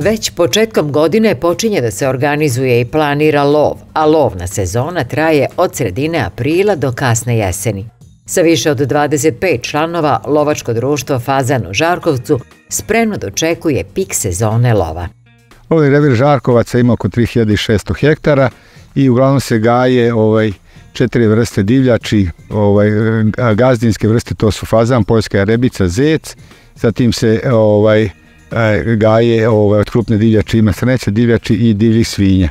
Već početkom godine počinje da se organizuje i planira lov, a lovna sezona traje od sredine aprila do kasne jeseni. Sa više od 25 članova, lovačko društvo Fazan u Žarkovcu spremno dočekuje pik sezone lova. Ovaj revir Žarkovaca ima oko 3600 hektara i uglavnom se gaje 4 vrste divljači, gazdinske vrste, to su fazan, poljska jarebica, zec, zatim se gaje od krupne divljači ima srneće divljači i divljih svinja.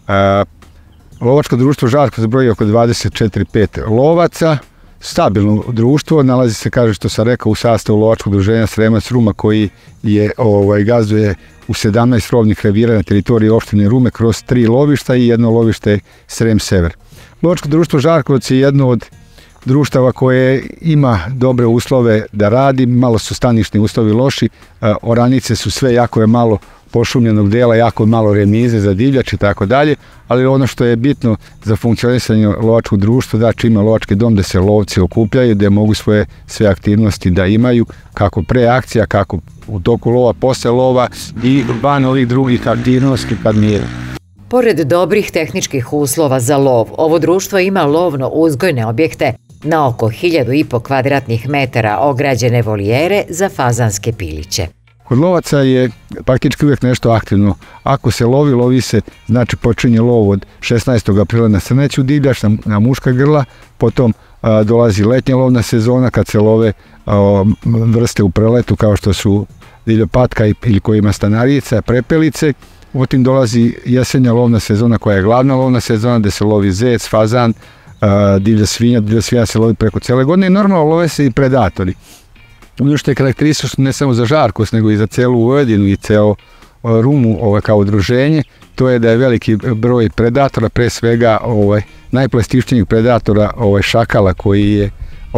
Lovačko društvo Žarkovac broji oko 24-5 lovaca, stabilno društvo, nalazi se, kaže što sam rekao, u sastavu lovačkog udruženja Sremac Ruma koji je gazduje u 17 rovnih revira na teritoriji opštine Rume kroz 3 lovišta i jedno lovište Srem Sever. Lovačko društvo Žarkovac je jedno od društava koje ima dobre uslove da radi, malo su stanišni uslovi loši, oranice su sve, jako je malo pošumljenog dela, jako malo remize za divljač i tako dalje, ali ono što je bitno za funkcionisanje lovačkog društva, znači ima lovački dom da se lovci okupljaju, da mogu svoje sve aktivnosti da imaju, kako pre akcija, kako u toku lova, posle lova i van ovih drugih aktivnosti kad mira. Pored dobrih tehničkih uslova za lov, ovo društvo ima lovno-uzgojne objekte na oko 1500 kvadratnih metara ograđene volijere za fazanske piliće. Kod lovaca je praktički uvijek nešto aktivno. Ako se lovi se, znači počinje lov od 16. aprila na srneću divljač, na muška grla, potom dolazi letnja lovna sezona kad se love vrste u preletu kao što su divljopatka ili koji ima stanarica, prepelice. Otim dolazi jesenja lovna sezona koja je glavna lovna sezona gde se lovi zec, fazan, divlja svinja se lovi preko cele godine i normalno love se i predatori. Ono što je karakteristično ne samo za Žarkovac nego i za celu Vojvodinu i ceo Rumu kao udruženje, to je da je veliki broj predatora, pre svega najplastičnijih predatora šakala koji je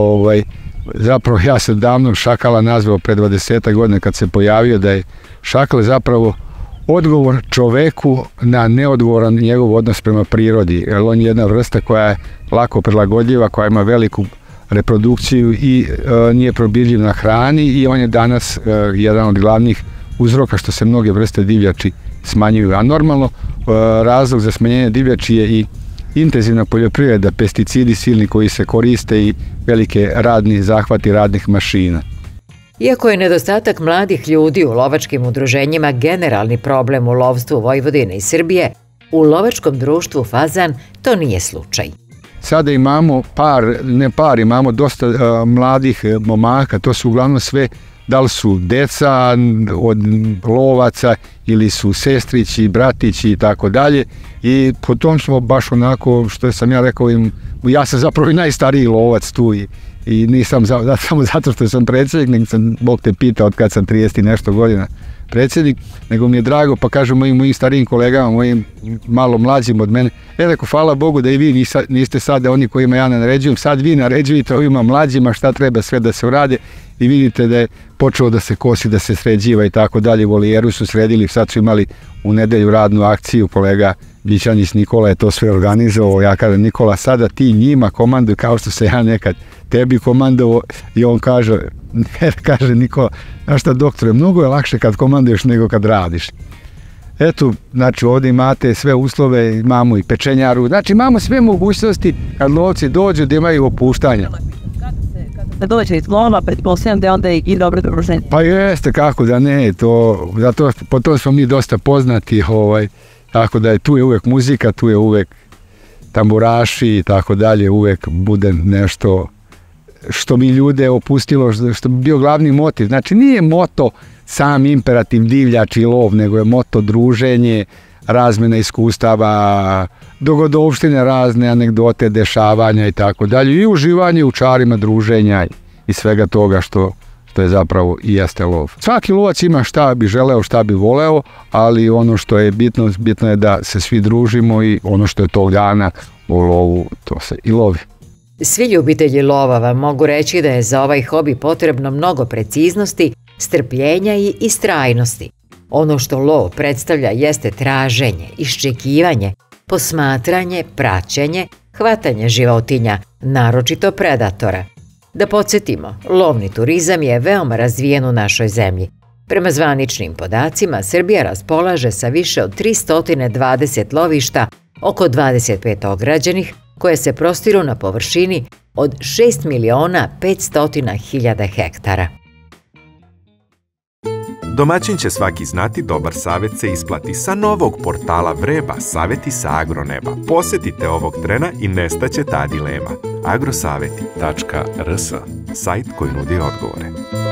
zapravo ja sam davno šakala nazvao pre 20 godina kad se pojavio da je šakal zapravo odgovor čoveku na neodgovoran njegov odnos prema prirodi, jer on je jedna vrsta koja je lako prilagodljiva, koja ima veliku reprodukciju i nije probirljiv na hrani i on je danas jedan od glavnih uzroka što se mnoge vrste divljači smanjuju. A normalno razlog za smanjenje divljači je i intenzivna poljoprivreda, pesticidi silni koji se koriste i velike radni zahvati radnih mašina. Iako je nedostatak mladih ljudi u lovačkim udruženjima generalni problem u lovstvu Vojvodine i Srbije, u lovačkom društvu Fazan to nije slučaj. Sada imamo imamo dosta mladih momaka, to su uglavnom sve, da li su deca od lovaca ili su sestrići, bratići i tako dalje. I po tom smo baš onako, što sam ja rekao, ja sam zapravo i najstariji lovac tu i nisam samo zato što sam predsjednik, nego sam, Bog te pita, od kad sam 30 i nešto godina predsjednik, nego mi je drago, pa kažem mojim starijim kolegama, mojim malo mlađim od mene, rekao, hvala Bogu da i vi niste sada oni kojima ja naređujem, sad vi naređujete ovima mlađima šta treba sve da se urade i vidite da je počelo da se kosi, da se sređiva i tako dalje, volijeru su sredili, sad su imali u nedelju radnu akciju, kolega Bićanić Nikola je to sve organizovao, ja kažem, Nikola, sada ti njima komanduj kao što se ja nekad tebi komandovao i on kaže Nikola, znaš šta doktore, mnogo je lakše kad komanduješ nego kad radiš. Eto, znači ovdje imate sve uslove, imamo i pečenjaru, znači imamo sve mogućnosti kad lovci dođu da imaju opuštanja. Kada se dođe iz lova, pretpostavljam da je onda i dobro druženje. Pa jeste, kako da ne, zato po tom smo mi dosta poznati, tako da je tu je uvek muzika, tu je uvek tamburaši i tako dalje, uvek bude nešto što mi ljude opustilo, što bi bio glavni motiv. Znači nije moto sam imperativ divljač i lov, nego je moto druženje, razmjena iskustava, dogodovštine, razne anegdote, dešavanja i tako dalje i uživanje u čarima druženja i svega toga što je zapravo i jeste lov. Svaki lovac ima šta bi želeo, šta bi voleo, ali ono što je bitno je da se svi družimo i ono što je tog dana u lovu, to se i lovi. Svi ljubitelji lova vam mogu reći da je za ovaj hobi potrebno mnogo preciznosti, strpljenja i istrajnosti. Ono što lov predstavlja jeste traženje, iščekivanje, posmatranje, praćenje, hvatanje životinja, naročito predatora. Da podsjetimo, lovni turizam je veoma razvijen u našoj zemlji. Prema zvaničnim podacima, Srbija raspolaže sa više od 320 lovišta, oko 25 ograđenih, koje se prostiru na površini od 6.500.000 hektara. Domaćin će svaki znati, dobar savjet se isplati. Sa novog portala Vreba, savjeti sa agroneba. Posetite ovog trena i nestaće ta dilema. agrosaveti.rs, sajt koji nudi odgovore.